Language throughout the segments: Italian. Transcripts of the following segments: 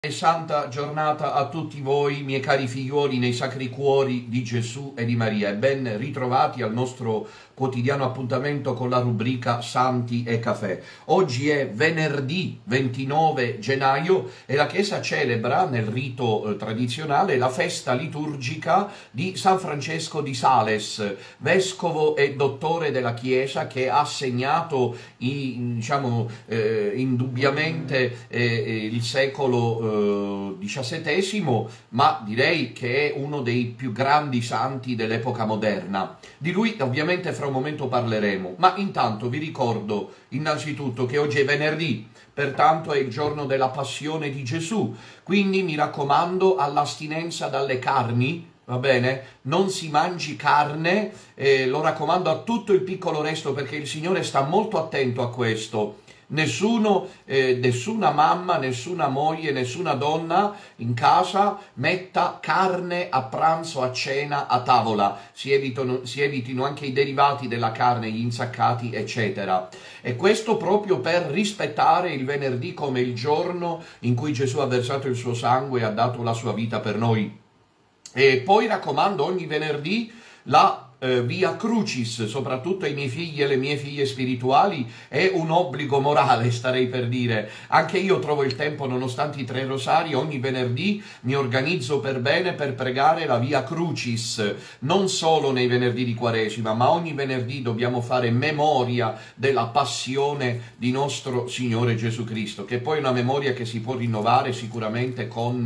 E santa giornata a tutti voi, miei cari figliuoli, nei sacri cuori di Gesù e di Maria, e ben ritrovati al nostro quotidiano appuntamento con la rubrica Santi e Caffè. Oggi è venerdì 29 gennaio e la Chiesa celebra nel rito tradizionale la festa liturgica di San Francesco di Sales, vescovo e dottore della Chiesa, che ha segnato indubbiamente il secolo XVII, ma direi che è uno dei più grandi santi dell'epoca moderna. Di lui ovviamente fra un momento parleremo, ma intanto vi ricordo innanzitutto che oggi è venerdì, pertanto è il giorno della passione di Gesù, quindi mi raccomando all'astinenza dalle carni. Va bene? Non si mangi carne, lo raccomando a tutto il piccolo resto, perché il Signore sta molto attento a questo. Nessuna mamma, nessuna moglie, nessuna donna in casa metta carne a pranzo, a cena, a tavola. Si evitino anche i derivati della carne, gli insaccati, eccetera. E questo proprio per rispettare il venerdì come il giorno in cui Gesù ha versato il suo sangue e ha dato la sua vita per noi. E poi raccomando ogni venerdì la Via Crucis, soprattutto ai miei figli e alle mie figlie spirituali, è un obbligo morale, starei per dire. Anche io trovo il tempo, nonostante i 3 rosari, ogni venerdì mi organizzo per bene per pregare la Via Crucis, non solo nei venerdì di Quaresima, ma ogni venerdì dobbiamo fare memoria della passione di nostro Signore Gesù Cristo, che poi è una memoria che si può rinnovare sicuramente con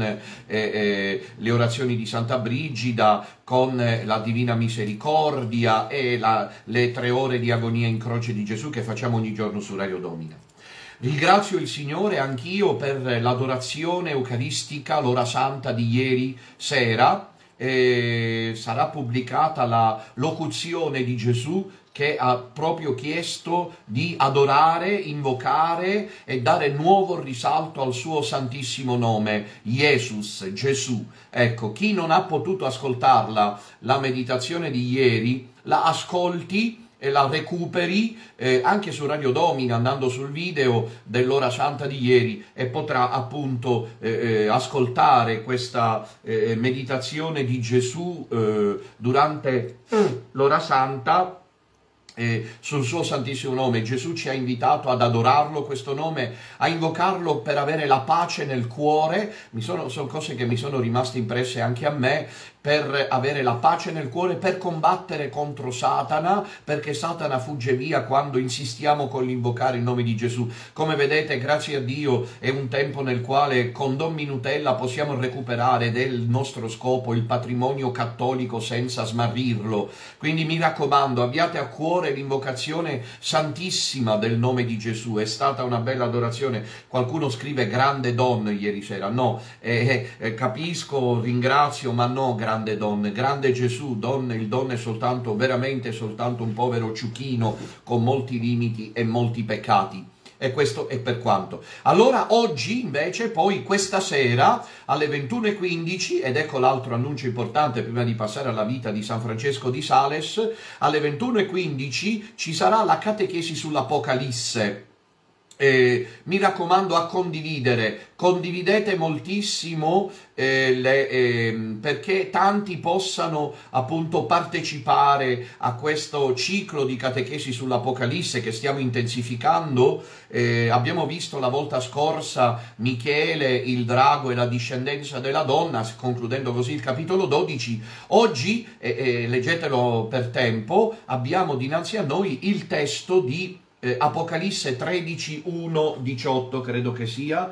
le orazioni di Santa Brigida, con la Divina Misericordia e le 3 ore di agonia in croce di Gesù che facciamo ogni giorno su Radio Domina. Ringrazio il Signore anch'io per l'adorazione eucaristica, l'ora santa di ieri sera. Sarà pubblicata la locuzione di Gesù, che ha proprio chiesto di adorare, invocare e dare nuovo risalto al suo santissimo nome, Jesus, Gesù. Ecco, chi non ha potuto ascoltarla, la meditazione di ieri, la ascolti e la recuperi anche su Radio Domina, andando sul video dell'ora santa di ieri, e potrà appunto ascoltare questa meditazione di Gesù durante l'ora santa, sul suo santissimo nome. Gesù ci ha invitato ad adorarlo, questo nome, a invocarlo per avere la pace nel cuore. Sono cose che mi sono rimaste impresse anche a me, per avere la pace nel cuore, per combattere contro Satana, perché Satana fugge via quando insistiamo con l'invocare il nome di Gesù. Come vedete, grazie a Dio, è un tempo nel quale con Don Minutella possiamo recuperare del nostro scopo il patrimonio cattolico senza smarrirlo. Quindi mi raccomando, abbiate a cuore l'invocazione santissima del nome di Gesù. È stata una bella adorazione. Qualcuno scrive grande Don ieri sera. No, capisco, ringrazio, ma no, grande Don, grande Gesù. Il Don è soltanto, veramente soltanto un povero ciuchino con molti limiti e molti peccati. E questo è per quanto. Allora oggi invece, poi questa sera alle 21:15, ed ecco l'altro annuncio importante prima di passare alla vita di San Francesco di Sales, alle 21:15 ci sarà la catechesi sull'Apocalisse. Mi raccomando a condividete moltissimo, perché tanti possano appunto partecipare a questo ciclo di catechesi sull'Apocalisse che stiamo intensificando. Abbiamo visto la volta scorsa Michele, il drago e la discendenza della donna, concludendo così il capitolo 12. Oggi, leggetelo per tempo, abbiamo dinanzi a noi il testo di Apocalisse 13:1-18, credo che sia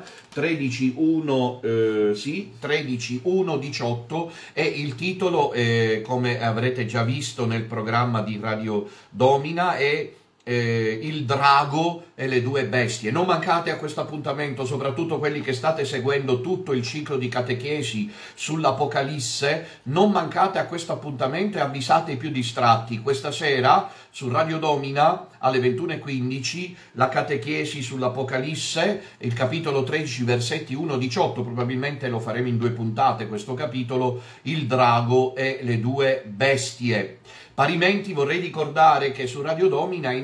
13:1-18, e il titolo, come avrete già visto nel programma di Radio Domina, è il drago e le 2 bestie. Non mancate a questo appuntamento, soprattutto quelli che state seguendo tutto il ciclo di catechesi sull'Apocalisse. Non mancate a questo appuntamento e avvisate i più distratti. Questa sera su Radio Domina alle 21:15 la catechesi sull'Apocalisse, il capitolo 13, versetti 1-18, probabilmente lo faremo in 2 puntate questo capitolo, il drago e le 2 bestie. Parimenti vorrei ricordare che su Radio Domina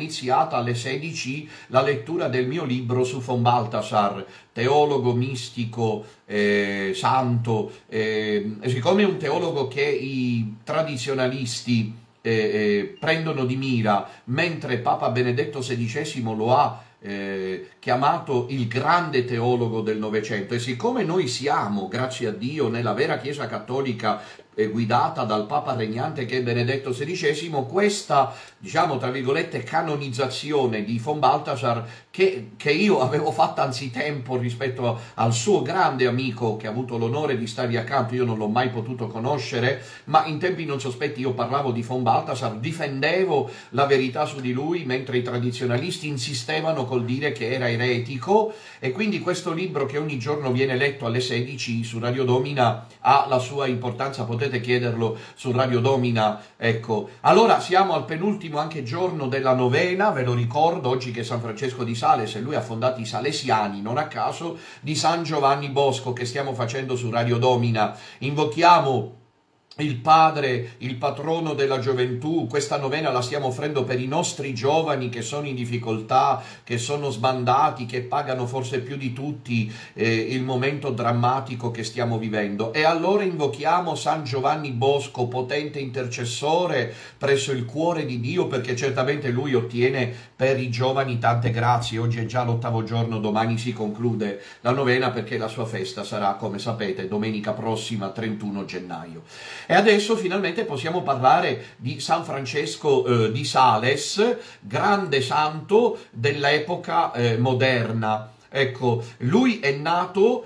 iniziata alle 16 la lettura del mio libro su von Balthasar, teologo mistico, santo, siccome è un teologo che i tradizionalisti prendono di mira, mentre Papa Benedetto XVI lo ha chiamato il grande teologo del Novecento, e siccome noi siamo, grazie a Dio, nella vera Chiesa Cattolica guidata dal Papa regnante che è Benedetto XVI, questa, diciamo, tra virgolette, canonizzazione di von Balthasar che io avevo fatto anzitempo rispetto al suo grande amico che ha avuto l'onore di stargli accanto, io non l'ho mai potuto conoscere, ma in tempi non sospetti io parlavo di von Balthasar, difendevo la verità su di lui, mentre i tradizionalisti insistevano col dire che era eretico, e quindi questo libro che ogni giorno viene letto alle 16 su Radio Domina ha la sua importanza, potete chiederlo su Radio Domina, ecco. Allora siamo al penultimo anche giorno della novena, ve lo ricordo, oggi che è San Francesco di Sales e lui ha fondato i Salesiani, non a caso, di San Giovanni Bosco, che stiamo facendo su Radio Domina. Invochiamo il Padre, il patrono della gioventù. Questa novena la stiamo offrendo per i nostri giovani che sono in difficoltà, che sono sbandati, che pagano forse più di tutti il momento drammatico che stiamo vivendo. E allora invochiamo San Giovanni Bosco, potente intercessore presso il cuore di Dio, perché certamente lui ottiene per i giovani tante grazie. Oggi è già l'8° giorno, domani si conclude la novena, perché la sua festa sarà, come sapete, domenica prossima, 31 gennaio. E adesso finalmente possiamo parlare di San Francesco di Sales, grande santo dell'epoca moderna. Ecco, lui è nato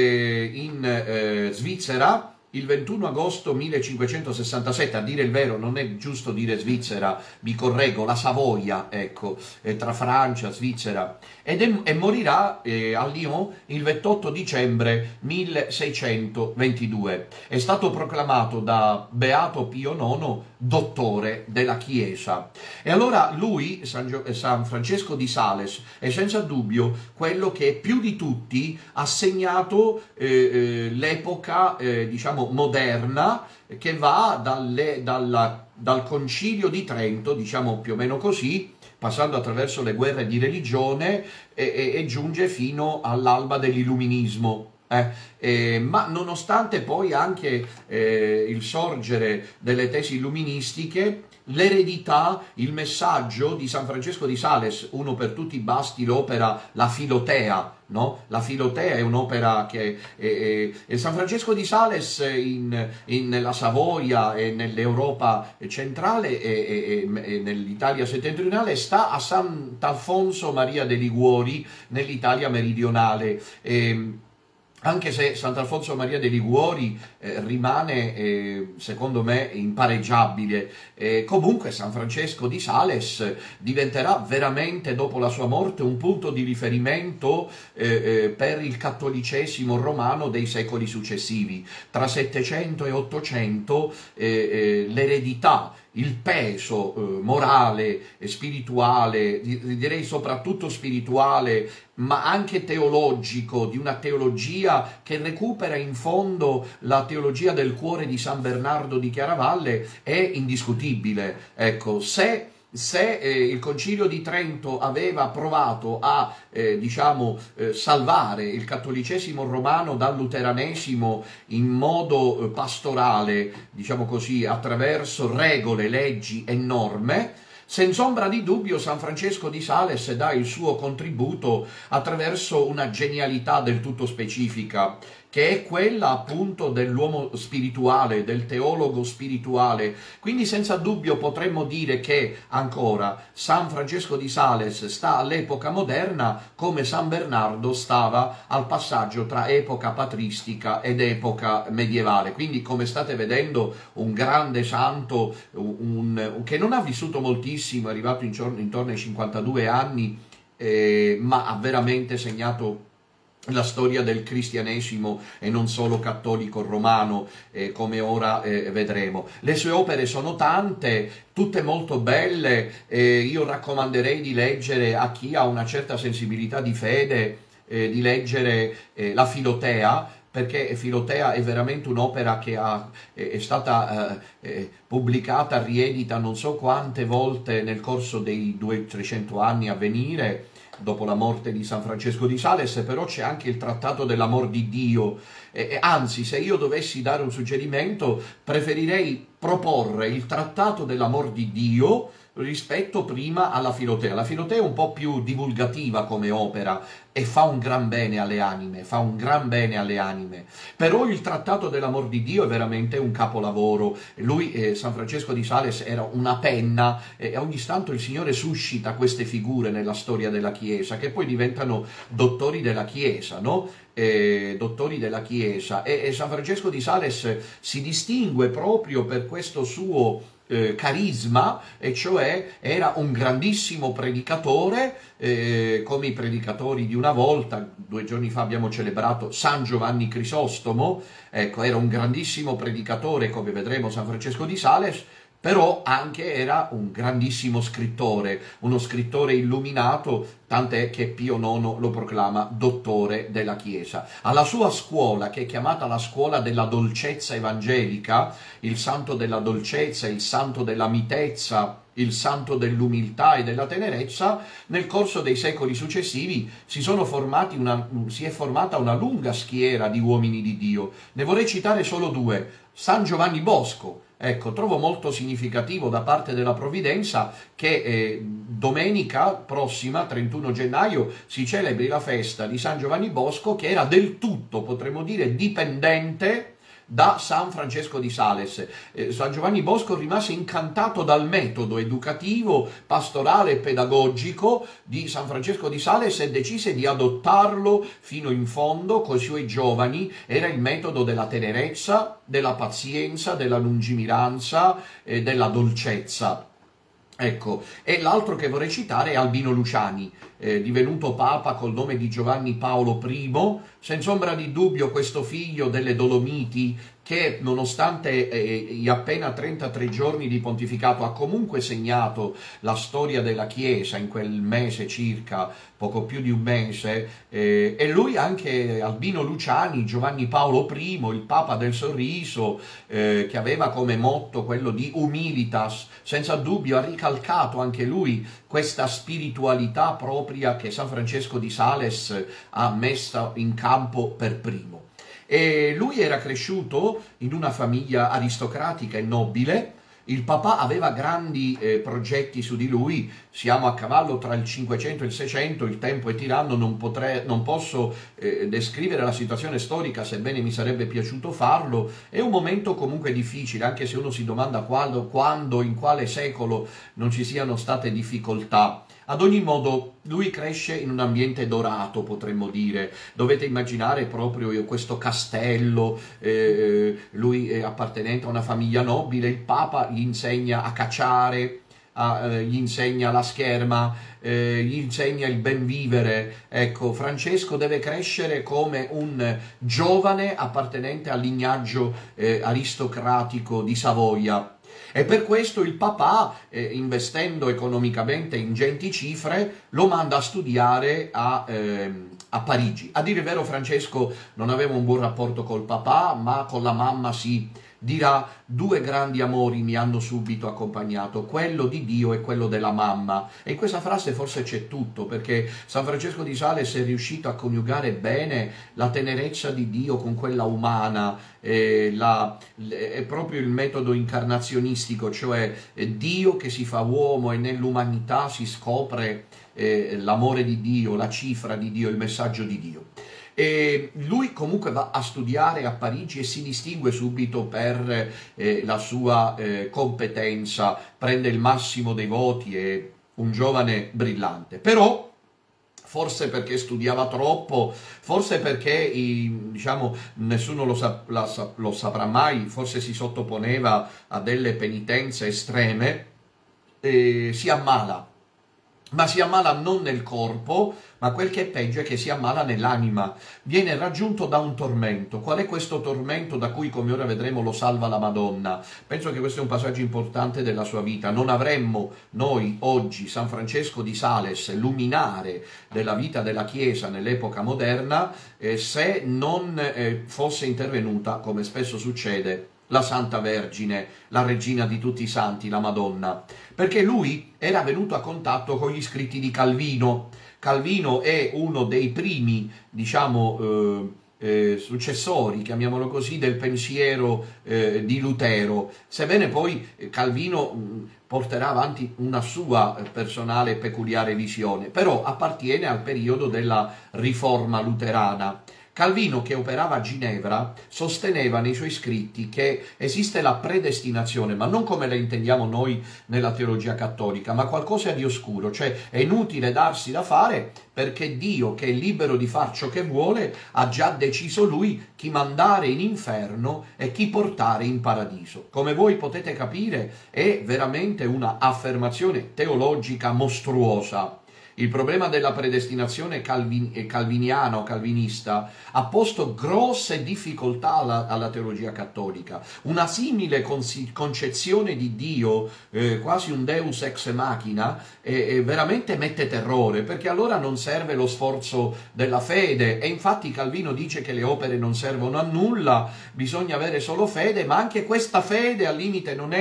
in Svizzera il 21 agosto 1567, a dire il vero non è giusto dire Svizzera, mi correggo, la Savoia, ecco, tra Francia, Svizzera, e morirà a Lyon il 28 dicembre 1622. È stato proclamato da Beato Pio IX dottore della Chiesa. E allora lui, San Francesco di Sales, è senza dubbio quello che più di tutti ha segnato l'epoca, diciamo, moderna, che va dal Concilio di Trento, diciamo più o meno così, passando attraverso le guerre di religione e giunge fino all'alba dell'illuminismo. Ma nonostante poi anche il sorgere delle tesi illuministiche, l'eredità, il messaggio di San Francesco di Sales, uno per tutti basti l'opera La Filotea, no? La Filotea è un'opera che San Francesco di Sales nella Savoia e nell'Europa centrale e nell'Italia settentrionale sta a Sant'Alfonso Maria de' Liguori nell'Italia meridionale. Anche se Sant'Alfonso Maria de' Liguori rimane, secondo me, impareggiabile, comunque San Francesco di Sales diventerà veramente, dopo la sua morte, un punto di riferimento per il cattolicesimo romano dei secoli successivi. Tra 700 e 800 l'eredità, il peso morale e spirituale, direi soprattutto spirituale, ma anche teologico, di una teologia che recupera in fondo la teologia del cuore di San Bernardo di Chiaravalle, è indiscutibile. Ecco, se il Concilio di Trento aveva provato a salvare il cattolicesimo romano dal luteranesimo in modo pastorale, diciamo così, attraverso regole, leggi e norme, senza ombra di dubbio San Francesco di Sales dà il suo contributo attraverso una genialità del tutto specifica, che è quella appunto dell'uomo spirituale, del teologo spirituale. Quindi senza dubbio potremmo dire che ancora San Francesco di Sales sta all'epoca moderna come San Bernardo stava al passaggio tra epoca patristica ed epoca medievale. Quindi, come state vedendo, un grande santo che non ha vissuto moltissimo, è arrivato intorno ai 52 anni, ma ha veramente segnato la storia del cristianesimo e non solo cattolico romano, come ora vedremo. Le sue opere sono tante, tutte molto belle, io raccomanderei di leggere, a chi ha una certa sensibilità di fede, di leggere La Filotea, perché Filotea è veramente un'opera che è stata pubblicata, riedita non so quante volte nel corso dei 200-300 anni a venire, dopo la morte di San Francesco di Sales, però c'è anche il Trattato dell'amor di Dio, anzi, se io dovessi dare un suggerimento, preferirei proporre il Trattato dell'amor di Dio rispetto prima alla Filotea. La Filotea è un po' più divulgativa come opera e fa un gran bene alle anime, fa un gran bene alle anime. Però il Trattato dell'amor di Dio è veramente un capolavoro. Lui, San Francesco di Sales, era una penna e ogni tanto il Signore suscita queste figure nella storia della Chiesa che poi diventano dottori della Chiesa, no? Dottori della Chiesa, e San Francesco di Sales si distingue proprio per questo suo carisma, e cioè era un grandissimo predicatore, come i predicatori di una volta. 2 giorni fa abbiamo celebrato San Giovanni Crisostomo, ecco, era un grandissimo predicatore, come vedremo San Francesco di Sales, però anche era un grandissimo scrittore, uno scrittore illuminato, tant'è che Pio IX lo proclama dottore della Chiesa. Alla sua scuola, che è chiamata la scuola della dolcezza evangelica, il santo della dolcezza, il santo della mitezza, il santo dell'umiltà e della tenerezza, nel corso dei secoli successivi si è formata una lunga schiera di uomini di Dio. Ne vorrei citare solo 2. San Giovanni Bosco. Ecco, trovo molto significativo da parte della Provvidenza che domenica prossima, 31 gennaio, si celebri la festa di San Giovanni Bosco, che era del tutto, potremmo dire, dipendente da San Francesco di Sales. San Giovanni Bosco rimase incantato dal metodo educativo, pastorale e pedagogico di San Francesco di Sales e decise di adottarlo fino in fondo con i suoi giovani. Era il metodo della tenerezza, della pazienza, della lungimiranza e della dolcezza. Ecco, e l'altro che vorrei citare è Albino Luciani, divenuto papa col nome di Giovanni Paolo I, senza ombra di dubbio questo figlio delle Dolomiti, che nonostante gli appena 33 giorni di pontificato ha comunque segnato la storia della Chiesa in quel mese circa, poco più di un mese, e lui anche, Albino Luciani, Giovanni Paolo I, il Papa del Sorriso, che aveva come motto quello di humilitas, senza dubbio ha ricalcato anche lui questa spiritualità propria che San Francesco di Sales ha messa in campo per primo. E lui era cresciuto in una famiglia aristocratica e nobile. Il papà aveva grandi progetti su di lui. Siamo a cavallo tra il 500 e il 600, il tempo è tiranno, non posso descrivere la situazione storica, sebbene mi sarebbe piaciuto farlo. È un momento comunque difficile, anche se uno si domanda quando, in quale secolo non ci siano state difficoltà. Ad ogni modo, lui cresce in un ambiente dorato, potremmo dire. Dovete immaginare proprio questo castello, lui è appartenente a una famiglia nobile, il Papa gli insegna a cacciare, gli insegna la scherma, gli insegna il ben vivere. Ecco, Francesco deve crescere come un giovane appartenente al lignaggio aristocratico di Savoia. E per questo il papà, investendo economicamente ingenti cifre, lo manda a studiare a Parigi. A dire il vero, Francesco non aveva un buon rapporto col papà, ma con la mamma sì. Dirà: 2 grandi amori mi hanno subito accompagnato, quello di Dio e quello della mamma. E in questa frase forse c'è tutto, perché San Francesco di Sales è riuscito a coniugare bene la tenerezza di Dio con quella umana, è proprio il metodo incarnazionistico, cioè Dio che si fa uomo e nell'umanità si scopre l'amore di Dio, la cifra di Dio, il messaggio di Dio. E lui comunque va a studiare a Parigi e si distingue subito per la sua competenza, prende il massimo dei voti, è un giovane brillante. Però, forse perché studiava troppo, forse perché, diciamo, nessuno lo saprà mai, forse si sottoponeva a delle penitenze estreme, si ammala. ma si ammala non nel corpo, ma quel che è peggio è che si ammala nell'anima, viene raggiunto da un tormento. Qual è questo tormento da cui, come ora vedremo, lo salva la Madonna? Penso che questo è un passaggio importante della sua vita. Non avremmo noi oggi San Francesco di Sales, luminare della vita della Chiesa nell'epoca moderna, se non fosse intervenuta, come spesso succede, la Santa Vergine, la regina di tutti i santi, la Madonna, perché lui era venuto a contatto con gli scritti di Calvino. Calvino è uno dei primi, diciamo, successori, chiamiamolo così, del pensiero di Lutero, sebbene poi Calvino porterà avanti una sua personale e peculiare visione, però appartiene al periodo della riforma luterana. Calvino, che operava a Ginevra, sosteneva nei suoi scritti che esiste la predestinazione, ma non come la intendiamo noi nella teologia cattolica, ma qualcosa di oscuro, cioè è inutile darsi da fare perché Dio, che è libero di far ciò che vuole, ha già deciso lui chi mandare in inferno e chi portare in paradiso. Come voi potete capire, è veramente una affermazione teologica mostruosa. Il problema della predestinazione calviniana o calvinista ha posto grosse difficoltà alla teologia cattolica. Una simile concezione di Dio, quasi un Deus ex machina, veramente mette terrore, perché allora non serve lo sforzo della fede, e infatti Calvino dice che le opere non servono a nulla, bisogna avere solo fede, ma anche questa fede al limite non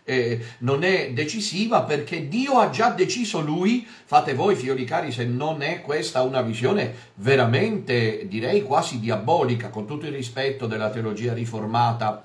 è decisiva, perché Dio ha già deciso lui. Fate voi, figlioli cari, se non è questa una visione veramente, direi, quasi diabolica, con tutto il rispetto della teologia riformata,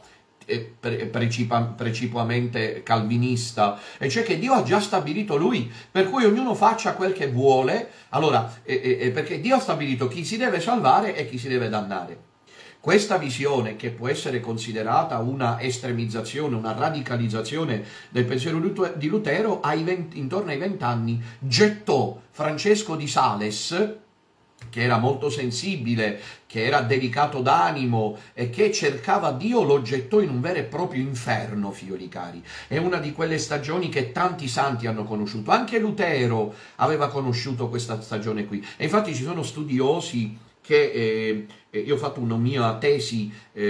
precipuamente calvinista, e cioè che Dio ha già stabilito lui, per cui ognuno faccia quel che vuole. Allora, perché Dio ha stabilito chi si deve salvare e chi si deve dannare. Questa visione, che può essere considerata una estremizzazione, una radicalizzazione del pensiero di Lutero, intorno ai 20 anni gettò Francesco di Sales, che era molto sensibile, che era delicato d'animo e che cercava Dio, lo gettò in un vero e proprio inferno, figlioli cari. È una di quelle stagioni che tanti santi hanno conosciuto. Anche Lutero aveva conosciuto questa stagione qui. E infatti ci sono studiosi che io ho fatto una mia tesi,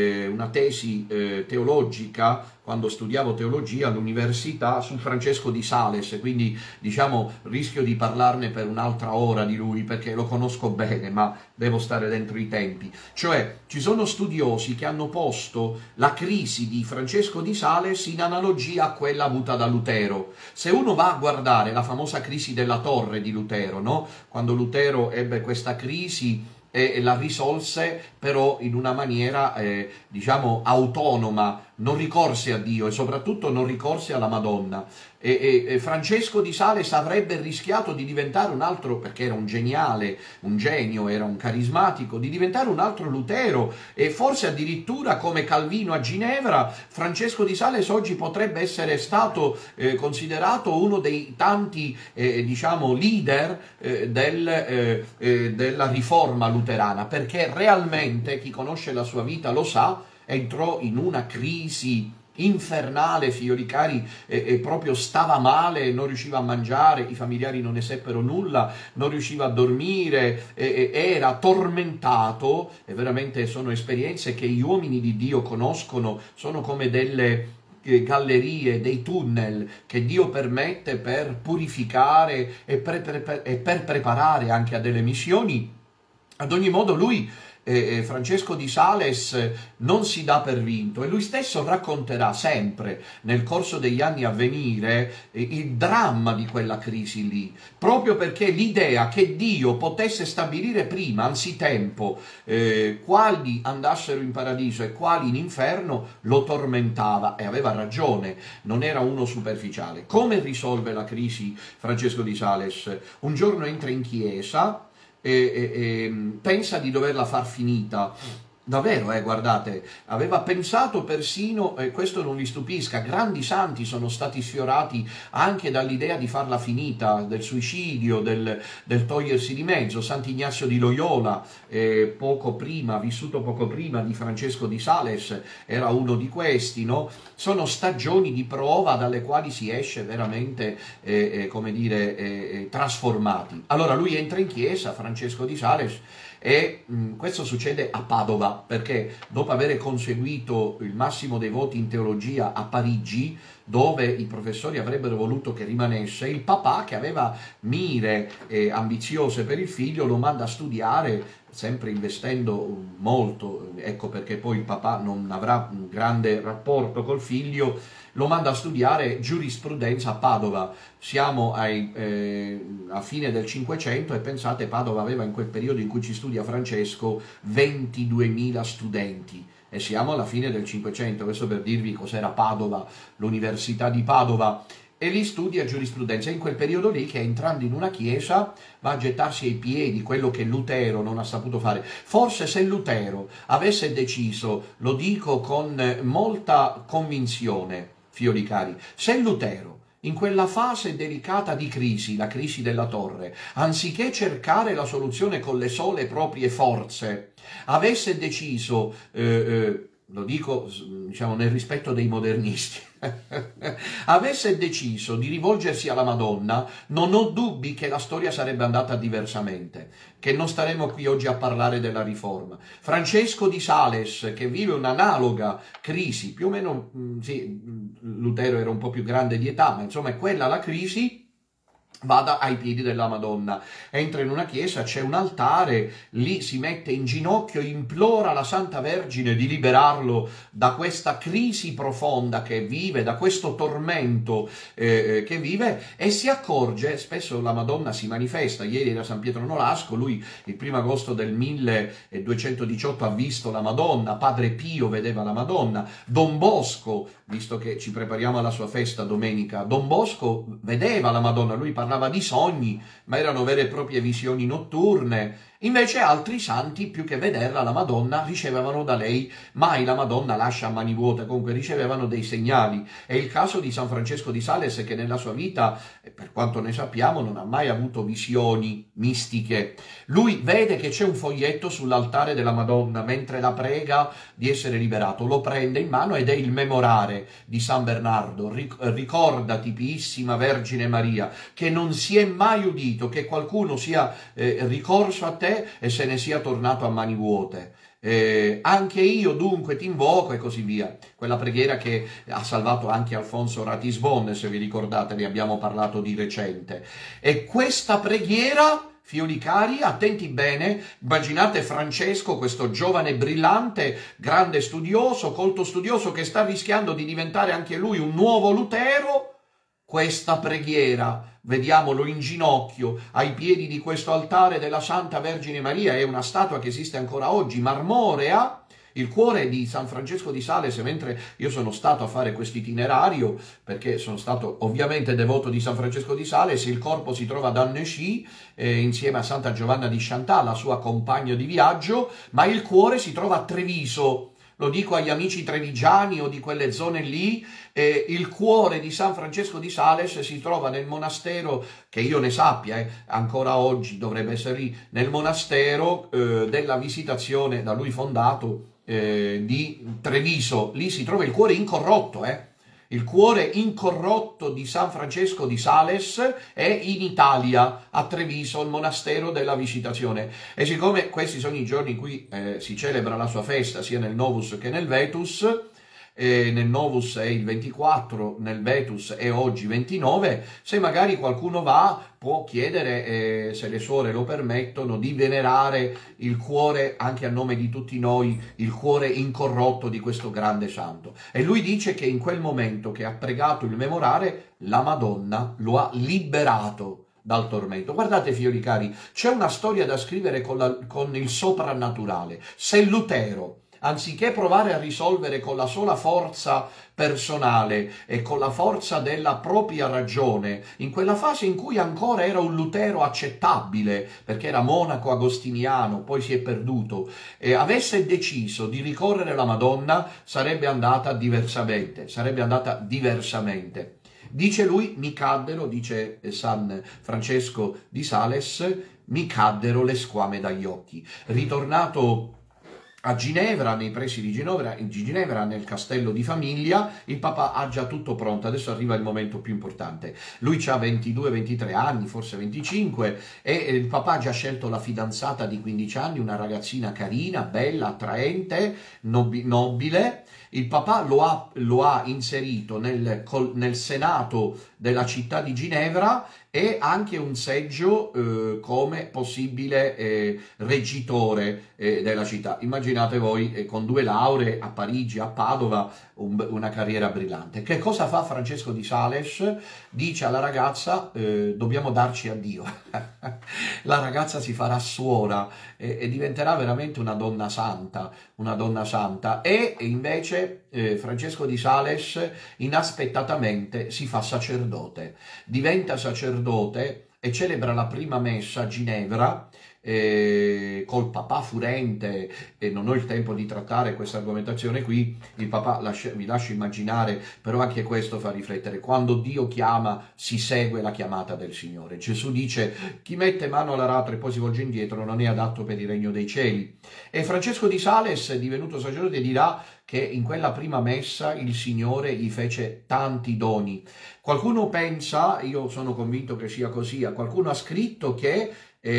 teologica, quando studiavo teologia all'università, su Francesco di Sales, quindi diciamo rischio di parlarne per un'altra ora di lui, perché lo conosco bene, ma devo stare dentro i tempi. Cioè, ci sono studiosi che hanno posto la crisi di Francesco di Sales in analogia a quella avuta da Lutero. Se uno va a guardare la famosa crisi della torre di Lutero, no? Quando Lutero ebbe questa crisi e la risolse però in una maniera, diciamo, autonoma, non ricorse a Dio e soprattutto non ricorse alla Madonna. E Francesco di Sales avrebbe rischiato di diventare un altro, perché era un geniale, un genio, era un carismatico, di diventare un altro Lutero, e forse addirittura come Calvino a Ginevra, Francesco di Sales oggi potrebbe essere stato considerato uno dei tanti, diciamo, leader della riforma luterana, perché realmente chi conosce la sua vita lo sa, entrò in una crisi infernale, figlioli cari, e proprio stava male, non riusciva a mangiare, i familiari non ne seppero nulla, non riusciva a dormire, era tormentato, e veramente sono esperienze che gli uomini di Dio conoscono, sono come delle gallerie, dei tunnel che Dio permette per purificare e per preparare anche a delle missioni. Ad ogni modo lui, Francesco di Sales, non si dà per vinto, e lui stesso racconterà sempre nel corso degli anni a venire il dramma di quella crisi lì, proprio perché l'idea che Dio potesse stabilire prima, anzitempo, quali andassero in paradiso e quali in inferno, lo tormentava, e aveva ragione, non era uno superficiale. Come risolve la crisi Francesco di Sales? Un giorno entra in chiesa, pensa di doverla far finita, Davvero, guardate, aveva pensato persino, e questo non vi stupisca, grandi santi sono stati sfiorati anche dall'idea di farla finita, del suicidio, del togliersi di mezzo. Sant'Ignazio di Loyola, poco prima, vissuto poco prima di Francesco di Sales, era uno di questi, no? Sono stagioni di prova dalle quali si esce veramente, come dire, trasformati. Allora lui entra in chiesa, Francesco di Sales, e questo succede a Padova, perché dopo aver conseguito il massimo dei voti in teologia a Parigi, dove i professori avrebbero voluto che rimanesse, il papà, che aveva mire ambiziose per il figlio, lo manda a studiare, sempre investendo molto, ecco perché poi il papà non avrà un grande rapporto col figlio, lo manda a studiare giurisprudenza a Padova. Siamo a fine del Cinquecento e pensate, Padova aveva in quel periodo in cui ci studia Francesco 22.000 studenti. E siamo alla fine del Cinquecento, questo per dirvi cos'era Padova, l'Università di Padova, e lì studia giurisprudenza. È in quel periodo lì che, entrando in una chiesa, va a gettarsi ai piedi quello che Lutero non ha saputo fare. Forse se Lutero avesse deciso, lo dico con molta convinzione, fiori cari, se Lutero in quella fase delicata di crisi, la crisi della torre, anziché cercare la soluzione con le sole proprie forze, avesse deciso, lo dico diciamo nel rispetto dei modernisti, avesse deciso di rivolgersi alla Madonna, non ho dubbi che la storia sarebbe andata diversamente, che non staremo qui oggi a parlare della riforma. Francesco di Sales, che vive un'analoga crisi, più o meno, sì, Lutero era un po' più grande di età, ma insomma è quella la crisi, vada ai piedi della Madonna, entra in una chiesa, c'è un altare, lì si mette in ginocchio, implora la Santa Vergine di liberarlo da questa crisi profonda che vive, da questo tormento che vive, e si accorge, spesso la Madonna si manifesta. Ieri era San Pietro Nolasco, lui il 1° agosto del 1218 ha visto la Madonna, Padre Pio vedeva la Madonna, Don Bosco, visto che ci prepariamo alla sua festa domenica, Don Bosco vedeva la Madonna, lui parlava di sogni, ma erano vere e proprie visioni notturne. Invece altri santi, più che vederla la Madonna, ricevevano da lei, mai la Madonna lascia a mani vuote, comunque ricevevano dei segnali. È il caso di San Francesco di Sales, che nella sua vita, per quanto ne sappiamo, non ha mai avuto visioni mistiche. Lui vede che c'è un foglietto sull'altare della Madonna mentre la prega di essere liberato, lo prende in mano ed è il memorare di San Bernardo. Ricordati, Piissima Vergine Maria, che non si è mai udito che qualcuno sia ricorso a te e se ne sia tornato a mani vuote. Anche io dunque ti invoco, e così via. Quella preghiera che ha salvato anche Alfonso Ratisbonne, se vi ricordate, ne abbiamo parlato di recente. E questa preghiera, fiori cari, attenti bene, immaginate Francesco, questo giovane brillante, grande studioso, colto studioso, che sta rischiando di diventare anche lui un nuovo Lutero. Questa preghiera, vediamolo in ginocchio, ai piedi di questo altare della Santa Vergine Maria, è una statua che esiste ancora oggi, marmorea, il cuore di San Francesco di Sales. Mentre io sono stato a fare questo itinerario, perché sono stato ovviamente devoto di San Francesco di Sales, il corpo si trova ad Annecy, insieme a Santa Giovanna di Chantal, la sua compagna di viaggio, ma il cuore si trova a Treviso. Lo dico agli amici trevigiani o di quelle zone lì, il cuore di San Francesco di Sales si trova nel monastero, che io ne sappia, ancora oggi dovrebbe essere lì, nel monastero della Visitazione, da lui fondato, di Treviso. Lì si trova il cuore incorrotto, Il cuore incorrotto di San Francesco di Sales è in Italia, a Treviso, il monastero della Visitazione. E siccome questi sono i giorni in cui si celebra la sua festa, sia nel Novus che nel Vetus, nel Novus è il 24, nel Vetus è oggi 29, se magari qualcuno va può chiedere, se le suore lo permettono, di venerare il cuore, anche a nome di tutti noi, il cuore incorrotto di questo grande santo. E lui dice che in quel momento che ha pregato il memorare, la Madonna lo ha liberato dal tormento. Guardate, fiori cari, c'è una storia da scrivere con il soprannaturale. Se Lutero anziché provare a risolvere con la sola forza personale e con la forza della propria ragione, in quella fase in cui ancora era un Lutero accettabile, perché era monaco agostiniano, poi si è perduto, e avesse deciso di ricorrere alla Madonna, sarebbe andata diversamente, sarebbe andata diversamente. Dice lui, mi caddero, dice San Francesco di Sales, mi caddero le squame dagli occhi. Ritornato a Ginevra, nei pressi di Ginevra, nel castello di famiglia, il papà ha già tutto pronto. Adesso arriva il momento più importante. Lui ha 22-23 anni, forse 25, e il papà ha già scelto la fidanzata di 15 anni, una ragazzina carina, bella, attraente, nobile. Il papà lo ha inserito nel Senato della città di Ginevra e anche un seggio come possibile reggitore della città. Immaginate voi con 2 lauree a Parigi, a Padova, una carriera brillante. Che cosa fa Francesco di Sales? Dice alla ragazza, dobbiamo darci addio. La ragazza si farà suora e diventerà veramente una donna santa, e invece Francesco di Sales inaspettatamente si fa sacerdote, diventa sacerdote e celebra la prima messa a Ginevra col papà furente, e non ho il tempo di trattare questa argomentazione qui. Il papà, vi lascio immaginare, però anche questo fa riflettere: quando Dio chiama si segue la chiamata del Signore. Gesù dice: chi mette mano all'aratro e poi si volge indietro non è adatto per il regno dei cieli. E Francesco di Sales, divenuto sacerdote, dirà che in quella prima messa il Signore gli fece tanti doni. Qualcuno pensa, io sono convinto che sia così, qualcuno ha scritto che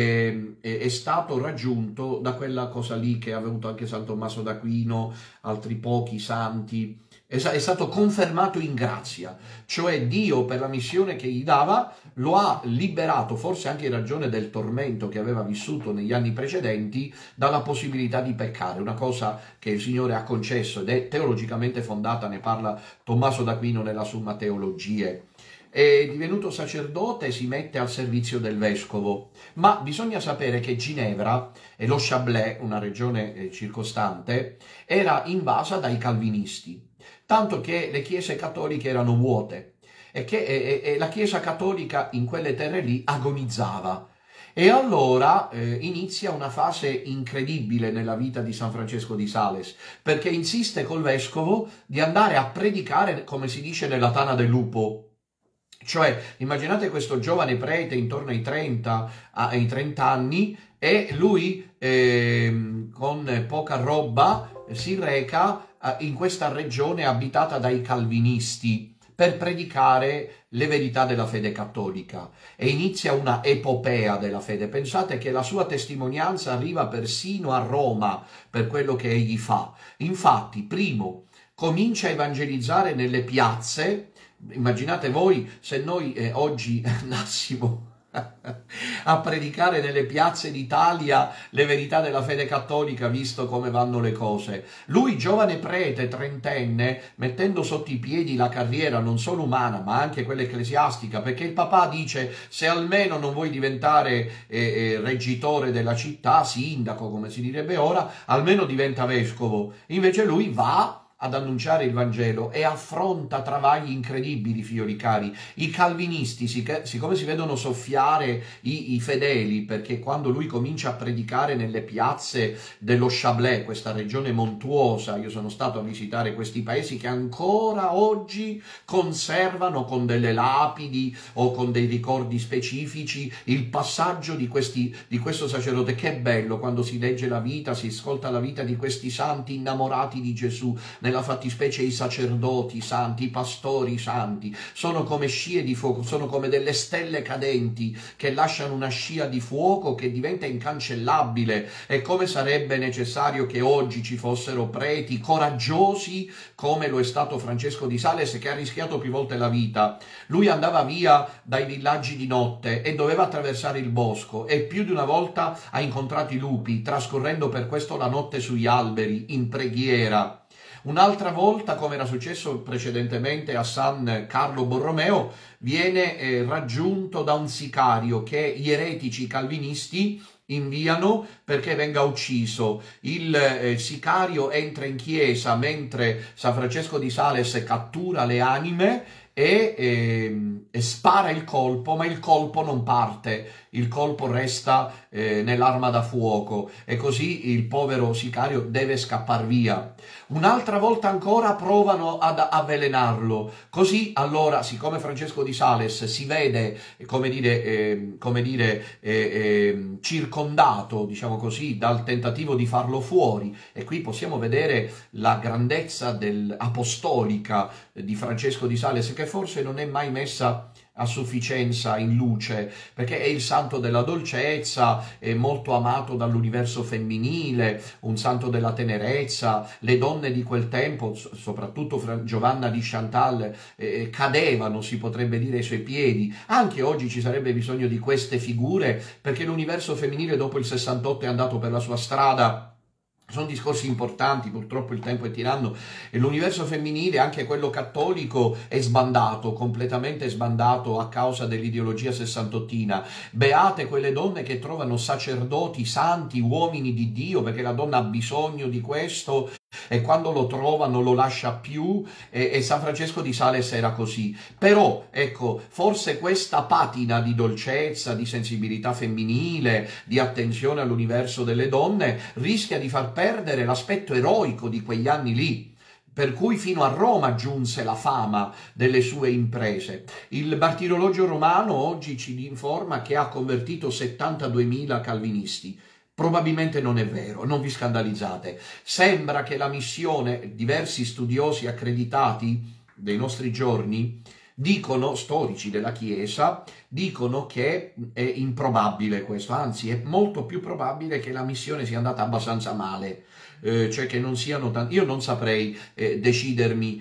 è stato raggiunto da quella cosa lì che ha avuto anche San Tommaso d'Aquino, altri pochi santi, è stato confermato in grazia, cioè Dio per la missione che gli dava lo ha liberato, forse anche in ragione del tormento che aveva vissuto negli anni precedenti, dalla possibilità di peccare, una cosa che il Signore ha concesso ed è teologicamente fondata, ne parla Tommaso d'Aquino nella Summa Theologiae. È divenuto sacerdote, si mette al servizio del vescovo, ma bisogna sapere che Ginevra e lo Chablais, una regione circostante, era invasa dai calvinisti, tanto che le chiese cattoliche erano vuote e la Chiesa cattolica in quelle terre lì agonizzava. E allora inizia una fase incredibile nella vita di San Francesco di Sales, perché insiste col vescovo di andare a predicare, come si dice, nella tana del lupo. Cioè, immaginate questo giovane prete intorno ai 30 anni e lui con poca roba si reca in questa regione abitata dai calvinisti per predicare le verità della fede cattolica, e inizia una epopea della fede. Pensate che la sua testimonianza arriva persino a Roma per quello che egli fa. Infatti, primo, comincia a evangelizzare nelle piazze. Immaginate voi se noi oggi andassimo a predicare nelle piazze d'Italia le verità della fede cattolica, visto come vanno le cose. Lui, giovane prete, trentenne, mettendo sotto i piedi la carriera non solo umana ma anche quella ecclesiastica, perché il papà dice: se almeno non vuoi diventare reggitore della città, sindaco come si direbbe ora, almeno diventa vescovo. Invece lui va ad annunciare il Vangelo e affronta travagli incredibili, figlioli cari. I calvinisti, siccome si vedono soffiare i fedeli, perché quando lui comincia a predicare nelle piazze dello Chablais, questa regione montuosa, io sono stato a visitare questi paesi che ancora oggi conservano con delle lapidi o con dei ricordi specifici il passaggio di questo sacerdote. Che bello quando si legge la vita, si ascolta la vita di questi santi innamorati di Gesù. Nella fattispecie i sacerdoti santi, i pastori santi, sono come scie di fuoco, sono come delle stelle cadenti che lasciano una scia di fuoco che diventa incancellabile. E come sarebbe necessario che oggi ci fossero preti coraggiosi come lo è stato Francesco di Sales, che ha rischiato più volte la vita. Lui andava via dai villaggi di notte e doveva attraversare il bosco, e più di una volta ha incontrato i lupi, trascorrendo per questo la notte sugli alberi in preghiera. Un'altra volta, come era successo precedentemente a San Carlo Borromeo, viene raggiunto da un sicario che gli eretici calvinisti inviano perché venga ucciso. Il sicario entra in chiesa mentre San Francesco di Sales cattura le anime e spara il colpo, ma il colpo non parte, il colpo resta nell'arma da fuoco e così il povero sicario deve scappare via. Un'altra volta ancora provano ad avvelenarlo, così allora, siccome Francesco di Sales si vede, circondato, diciamo così, dal tentativo di farlo fuori, e qui possiamo vedere la grandezza apostolica di Francesco di Sales, che forse non è mai messa a sufficienza in luce, perché è il santo della dolcezza, è molto amato dall'universo femminile, un santo della tenerezza. Le donne di quel tempo, soprattutto Giovanna di Chantal, cadevano, si potrebbe dire, ai suoi piedi. Anche oggi ci sarebbe bisogno di queste figure, perché l'universo femminile dopo il 68 è andato per la sua strada. Sono discorsi importanti, purtroppo il tempo è tiranno, e l'universo femminile, anche quello cattolico, è sbandato, completamente sbandato a causa dell'ideologia sessantottina. Beate quelle donne che trovano sacerdoti, santi, uomini di Dio, perché la donna ha bisogno di questo, e quando lo trova non lo lascia più, e San Francesco di Sales era così. Però, ecco, forse questa patina di dolcezza, di sensibilità femminile, di attenzione all'universo delle donne, rischia di far perdere l'aspetto eroico di quegli anni lì, per cui fino a Roma giunse la fama delle sue imprese. Il martirologio romano oggi ci informa che ha convertito 72.000 calvinisti. Probabilmente non è vero, non vi scandalizzate. Sembra che la missione, diversi studiosi accreditati dei nostri giorni, dicono, storici della Chiesa, dicono che è improbabile questo, anzi è molto più probabile che la missione sia andata abbastanza male, cioè che non siano tanti. Io non saprei decidermi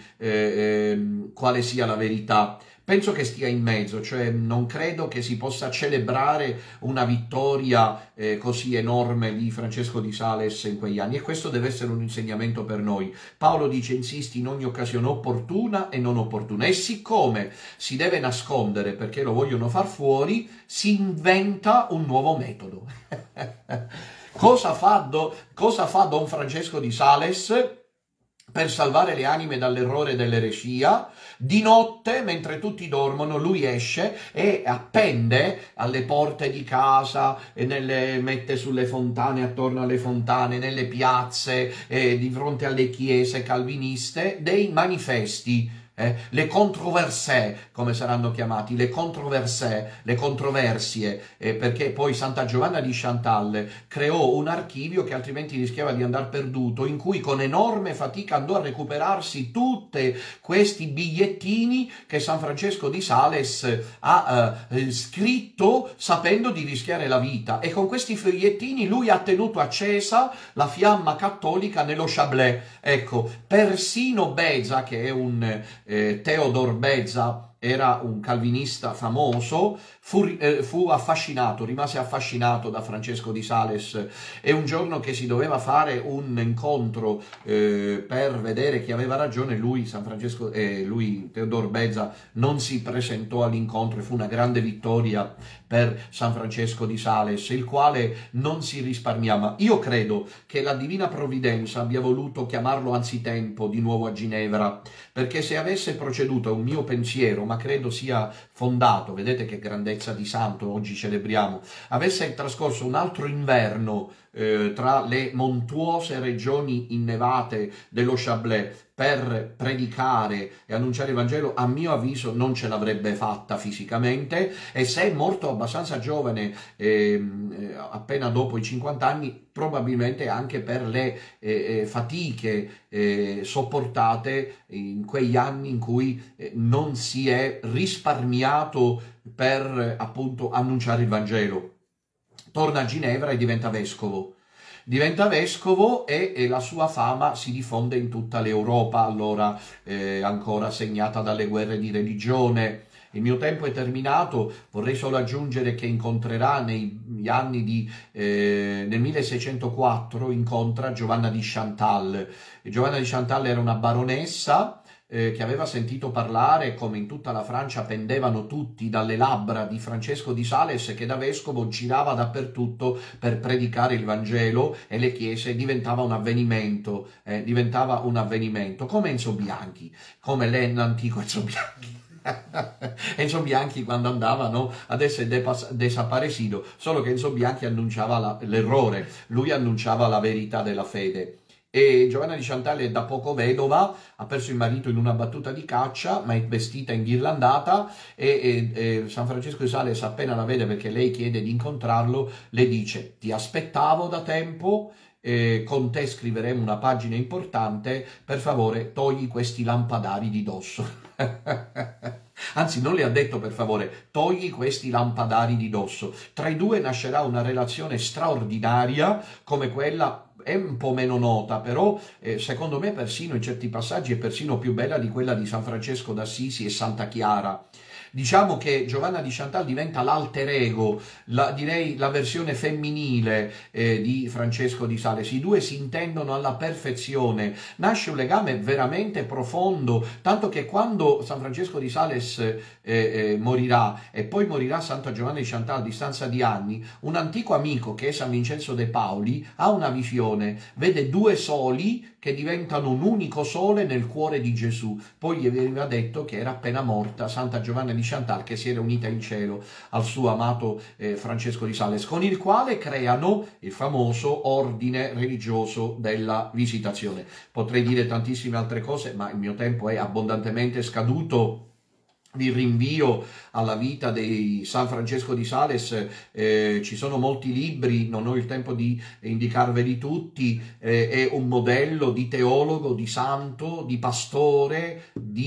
quale sia la verità. Penso che stia in mezzo, cioè non credo che si possa celebrare una vittoria così enorme di Francesco di Sales in quegli anni, e questo deve essere un insegnamento per noi. Paolo dice: insisti in ogni occasione opportuna e non opportuna, e siccome si deve nascondere perché lo vogliono far fuori, si inventa un nuovo metodo. Cosa fa Don Francesco di Sales per salvare le anime dall'errore dell'eresia? Di notte, mentre tutti dormono, lui esce e appende alle porte di casa, mette sulle fontane, attorno alle fontane, nelle piazze, di fronte alle chiese calviniste, dei manifesti. Le controversie, come saranno chiamati, le controversie, perché poi Santa Giovanna di Chantal creò un archivio che altrimenti rischiava di andare perduto, in cui con enorme fatica andò a recuperarsi tutti questi bigliettini che San Francesco di Sales ha scritto sapendo di rischiare la vita, e con questi fogliettini lui ha tenuto accesa la fiamma cattolica nello Chablais. Ecco, persino Beza, che è un Theodor Beza, era un calvinista famoso, fu affascinato, rimase affascinato da Francesco di Sales, e un giorno che si doveva fare un incontro per vedere chi aveva ragione, lui Theodor Beza non si presentò all'incontro, e fu una grande vittoria per San Francesco di Sales, il quale non si risparmiava. Io credo che la Divina Provvidenza abbia voluto chiamarlo anzitempo di nuovo a Ginevra, perché se avesse proceduto, è un mio pensiero, ma credo sia fondato, vedete che grandezza di santo oggi celebriamo, avesse trascorso un altro inverno tra le montuose regioni innevate dello Chablais per predicare e annunciare il Vangelo, a mio avviso non ce l'avrebbe fatta fisicamente, e se è morto abbastanza giovane, appena dopo i 50 anni, probabilmente anche per le fatiche sopportate in quegli anni in cui non si è risparmiato per appunto annunciare il Vangelo. Torna a Ginevra e diventa vescovo. E la sua fama si diffonde in tutta l'Europa, allora ancora segnata dalle guerre di religione. Il mio tempo è terminato, vorrei solo aggiungere che incontrerà negli anni nel 1604 incontra Giovanna di Chantal. E Giovanna di Chantal era una baronessa che aveva sentito parlare come in tutta la Francia pendevano tutti dalle labbra di Francesco di Sales, che da vescovo girava dappertutto per predicare il Vangelo, e le chiese diventava un avvenimento, come Enzo Bianchi, come l'antico Enzo Bianchi. Enzo Bianchi quando andavano adesso è desaparecido, solo che Enzo Bianchi annunciava l'errore, lui annunciava la verità della fede. E Giovanna di Chantal è da poco vedova, ha perso il marito in una battuta di caccia, ma è vestita in ghirlandata, e San Francesco di Sales, appena la vede, perché lei chiede di incontrarlo, le dice: ti aspettavo da tempo, con te scriveremo una pagina importante, per favore togli questi lampadari di dosso. Anzi, non le ha detto per favore, togli questi lampadari di dosso. Tra i due nascerà una relazione straordinaria, come quella è un po' meno nota, però secondo me persino in certi passaggi è persino più bella di quella di San Francesco d'Assisi e Santa Chiara. Diciamo che Giovanna di Chantal diventa l'alter ego, direi la versione femminile di Francesco di Sales. I due si intendono alla perfezione, nasce un legame veramente profondo, tanto che quando San Francesco di Sales morirà, e poi morirà Santa Giovanna di Chantal a distanza di anni, un antico amico che è San Vincenzo de Pauli ha una visione, vede due soli che diventano un unico sole nel cuore di Gesù. Poi gli veniva detto che era appena morta Santa Giovanna di Chantal, che si era unita in cielo al suo amato Francesco di Sales, con il quale creano il famoso ordine religioso della Visitazione. Potrei dire tantissime altre cose, ma il mio tempo è abbondantemente scaduto. Vi rinvio alla vita di San Francesco di Sales, ci sono molti libri, non ho il tempo di indicarveli tutti, è un modello di teologo, di santo, di pastore,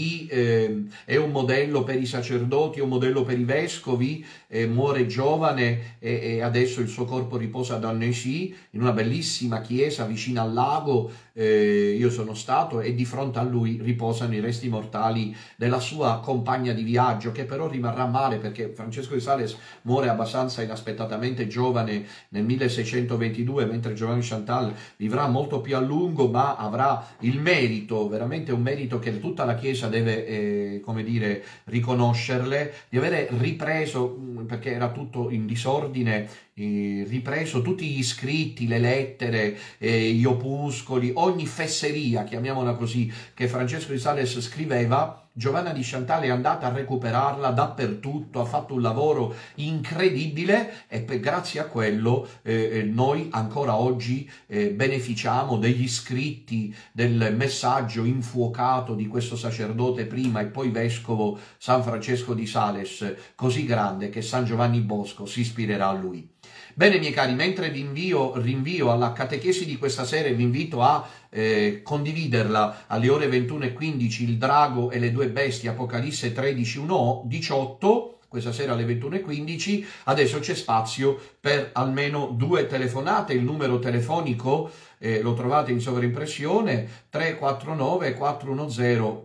è un modello per i sacerdoti, è un modello per i vescovi, muore giovane e adesso il suo corpo riposa ad Annecy, in una bellissima chiesa vicino al lago. Io sono stato, e di fronte a lui riposano i resti mortali della sua compagna di viaggio, che però rimarrà male, perché Francesco di Sales muore abbastanza inaspettatamente giovane nel 1622, mentre Giovanni Chantal vivrà molto più a lungo, ma avrà il merito, veramente un merito che tutta la Chiesa deve, come dire, riconoscerle, di avere ripreso, perché era tutto in disordine, ripreso tutti gli scritti, le lettere, gli opuscoli, ogni fesseria, chiamiamola così, che Francesco di Sales scriveva. Giovanna di Chantal è andata a recuperarla dappertutto, ha fatto un lavoro incredibile, e grazie a quello noi ancora oggi beneficiamo degli scritti, del messaggio infuocato di questo sacerdote prima e poi vescovo San Francesco di Sales, così grande che San Giovanni Bosco si ispirerà a lui. Bene, miei cari, mentre vi rinvio alla catechesi di questa sera e vi invito a condividerla alle ore 21:15, il drago e le due bestie, Apocalisse 13:18, questa sera alle 21:15. Adesso c'è spazio per almeno 2 telefonate. Il numero telefonico lo trovate in sovraimpressione, 349 410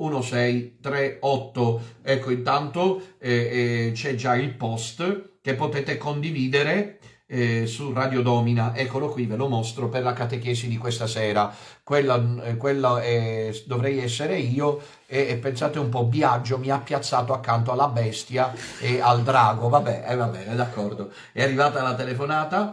1638. Ecco, intanto c'è già il post che potete condividere su Radio Domina. Eccolo qui, ve lo mostro, per la catechesi di questa sera. Quella dovrei essere io, e pensate un po', Biagio mi ha piazzato accanto alla bestia e al drago. Vabbè, va bene, d'accordo. È arrivata la telefonata,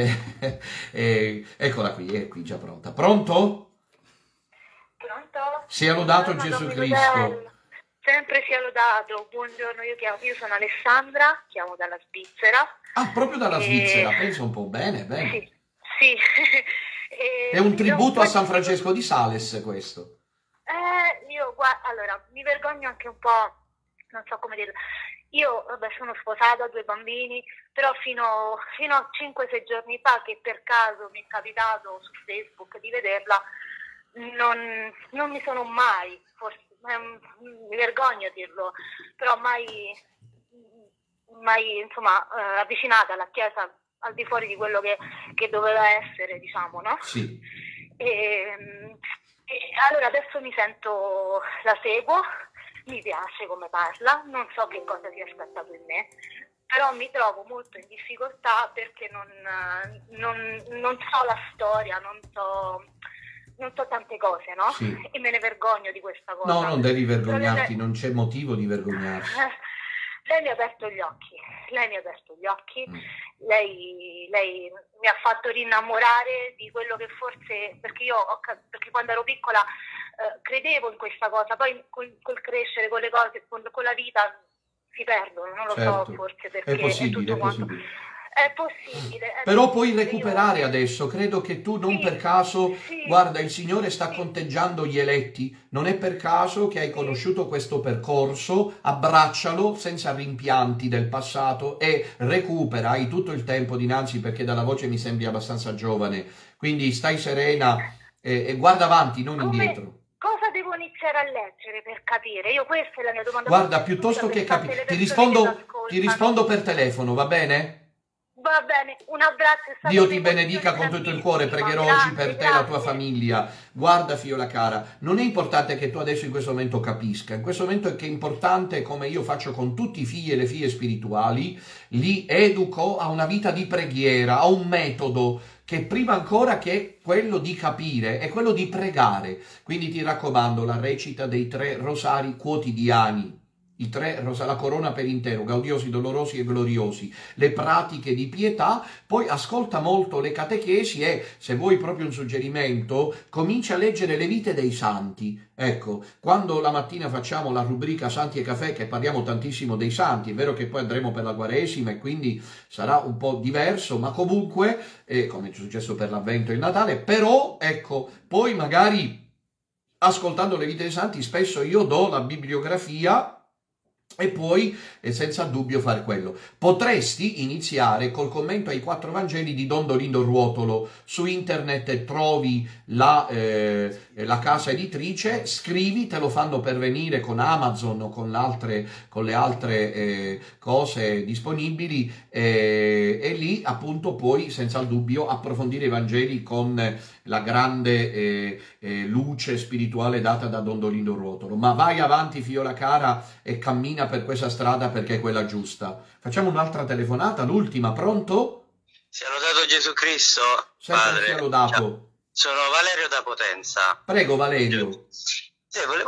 eccola qui, è qui già pronta. Pronto? Pronto? Sia lodato Buongiorno, Gesù Don Cristo. Miguel. Sempre sia lodato. Buongiorno, io sono Alessandra, chiamo dalla Svizzera. Ah, proprio dalla Svizzera, pensa un po', bene, bene. Sì, sì. È un tributo a San Francesco di Sales questo. Allora, mi vergogno anche un po', non so come dirlo. Io, vabbè, sono sposata, ho 2 bambini, però fino a 5-6 giorni fa, che per caso mi è capitato su Facebook di vederla, non mi sono mai, forse, mi vergogno a dirlo, però mai insomma, avvicinata alla Chiesa al di fuori di quello che doveva essere, diciamo, no? Sì. E allora adesso la seguo, mi piace come parla, non so che cosa sia scattato in me, però mi trovo molto in difficoltà perché non so la storia, non so tante cose, no? Sì. E me ne vergogno di questa cosa. No, non devi vergognarti, non c'è motivo di vergognarsi. Lei mi ha aperto gli occhi, Mm. lei mi ha fatto rinnamorare di quello che forse, perché perché quando ero piccola credevo in questa cosa, poi col crescere, con le cose, con la vita si perdono, non lo Certo, so, forse perché è possibile, tutto è quanto. possibile. È possibile. Però puoi recuperare adesso, credo che tu non per caso, sì, guarda, il Signore sta sì, conteggiando gli eletti, non è per caso che hai sì, conosciuto questo percorso, abbraccialo senza rimpianti del passato e recupera, hai tutto il tempo dinanzi perché dalla voce mi sembri abbastanza giovane, quindi stai serena e guarda avanti, non indietro. Cosa devo iniziare a leggere per capire? Io questa è la mia domanda Guarda, più piuttosto che per tante capire, le ti persone che ti rispondo l'ascoltano. per telefono, va bene? Va bene, un abbraccio, è stata Dio ti un'emozione benedica con tutto il cuore, grandissima. pregherò oggi per Grazie, te e la tua grazie. famiglia. Guarda, fiola cara, non è importante che tu adesso in questo momento capisca, in questo momento è che è importante, come io faccio con tutti i figli e le figlie spirituali, li educo a una vita di preghiera, a un metodo che prima ancora che quello di capire è quello di pregare. Quindi ti raccomando la recita dei 3 rosari quotidiani. I 3 la corona per intero, gaudiosi, dolorosi e gloriosi, le pratiche di pietà, poi ascolta molto le catechesi e, se vuoi proprio un suggerimento, comincia a leggere le vite dei santi. Ecco, quando la mattina facciamo la rubrica Santi e Caffè, che parliamo tantissimo dei santi, è vero che poi andremo per la Quaresima e quindi sarà un po' diverso, ma comunque, come è successo per l'Avvento e il Natale, però, ecco, poi magari, ascoltando le vite dei santi, spesso io do la bibliografia e puoi senza dubbio fare quello. Potresti iniziare col commento ai 4 Vangeli di Dondolindo Ruotolo. Su internet trovi la casa editrice, scrivi, te lo fanno pervenire con Amazon o con le altre cose disponibili e lì appunto puoi senza dubbio approfondire i Vangeli con la grande luce spirituale data da Dondolindo Ruotolo. Ma vai avanti, fiola cara, e cammina per questa strada perché è quella giusta. Facciamo un'altra telefonata, l'ultima, pronto? Sia lodato Gesù Cristo, Sempre padre. sia lodato. Ciao. Sono Valerio da Potenza. Prego Valerio. Volevo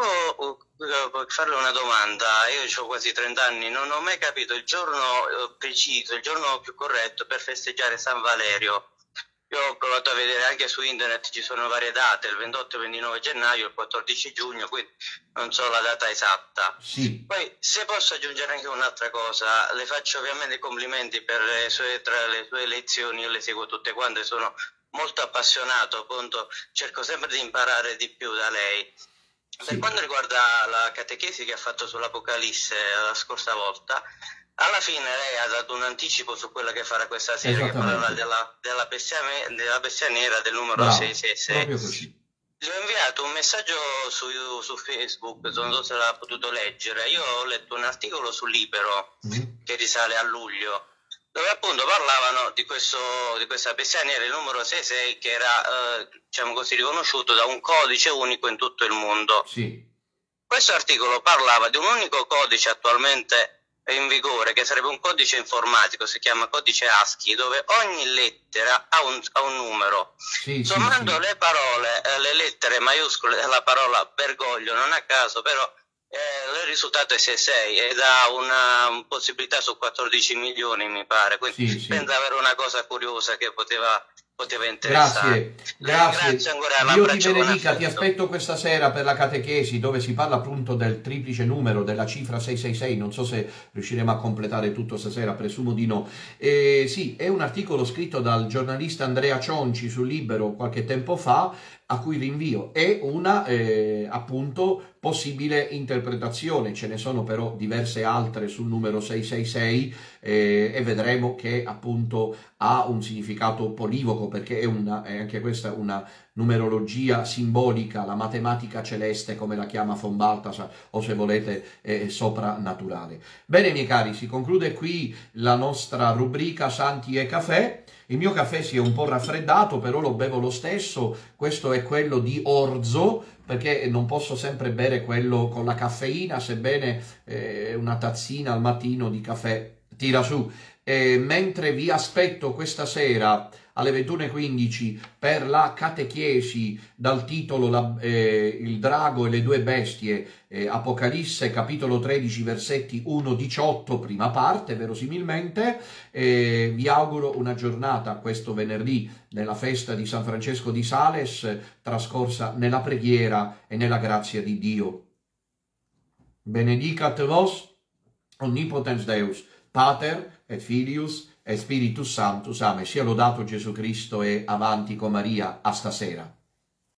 farle una domanda. Io ho quasi 30 anni, non ho mai capito il giorno preciso, il giorno più corretto per festeggiare San Valerio. Io ho provato a vedere anche su internet, ci sono varie date, il 28 e 29 gennaio, il 14 giugno, quindi non so la data esatta. Sì. Poi, se posso aggiungere anche un'altra cosa, le faccio ovviamente i complimenti per tra le sue lezioni, io le seguo tutte quante, sono molto appassionato, appunto, cerco sempre di imparare di più da lei. Per quanto riguarda la catechesi che ha fatto sull'Apocalisse la scorsa volta, alla fine lei ha dato un anticipo su quella che farà questa sera, che parlerà della bestia nera del numero 666. Proprio così. Le ho inviato un messaggio su Facebook, non so se l'ha potuto leggere. Io ho letto un articolo su Libero che risale a luglio, dove appunto parlavano di questa bestia nera, il numero 66, che era diciamo così riconosciuto da un codice unico in tutto il mondo. Sì. Questo articolo parlava di un unico codice attualmente in vigore, che sarebbe un codice informatico, si chiama codice ASCII, dove ogni lettera ha un numero. Sommando le parole, le lettere maiuscole della parola Bergoglio, non a caso, però il risultato è 66 ed ha una possibilità su 14 milioni, mi pare, quindi penso avere una cosa curiosa che poteva interessare. Grazie. Dio ti benedica, ti aspetto questa sera per la catechesi dove si parla appunto del triplice numero, della cifra 666, non so se riusciremo a completare tutto stasera, presumo di no. Sì, è un articolo scritto dal giornalista Andrea Cionci su Libero qualche tempo fa, a cui rinvio, è una appunto possibile interpretazione, ce ne sono però diverse altre sul numero 666 e vedremo che appunto ha un significato polivoco perché è anche questa una numerologia simbolica, la matematica celeste come la chiama von Balthasar, o se volete soprannaturale. Bene miei cari, si conclude qui la nostra rubrica Santi e Caffè. Il mio caffè si è un po' raffreddato, però lo bevo lo stesso. Questo è quello di orzo, perché non posso sempre bere quello con la caffeina, sebbene una tazzina al mattino di caffè tira su. Mentre vi aspetto questa sera alle 21:15 per la catechesi dal titolo Il drago e le due bestie, Apocalisse capitolo 13 versetti 1-18, prima parte verosimilmente. Vi auguro una giornata questo venerdì nella festa di San Francesco di Sales trascorsa nella preghiera e nella grazia di Dio. Benedicat vos omnipotens Deus, Pater et Filius e Spiritus Sanctus. Amen. Sia lodato Gesù Cristo e avanti con Maria. A stasera.